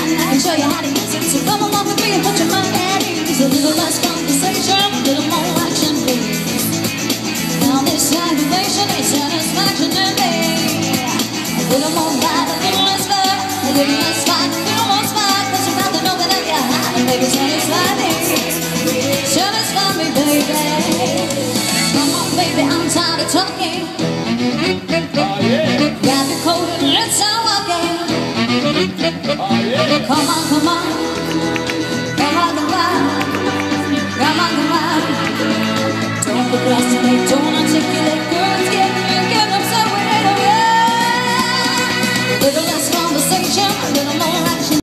I can show you how to use it. So come along with me and put your mind at ease. A little less conversation, a little more action, please. Now this aggravation is satisfaction in me. A little more light, a little less fun, a little less fight, a little more smart. Cause you're about to know that you're hot, and baby, satisfy me. Satisfy me, baby. Come on, baby, I'm tired of talking. Oh, yeah. Grab your coat and let's start walking. Oh, yeah. Come on, come on.